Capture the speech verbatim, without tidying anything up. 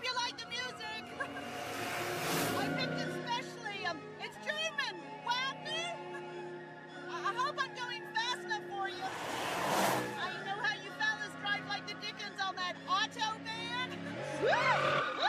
hope you like the music. I picked it specially. Um, it's German. Wagner. I, I hope I'm going fast enough for you. I know how you fellas drive like the Dickens on that Autobahn.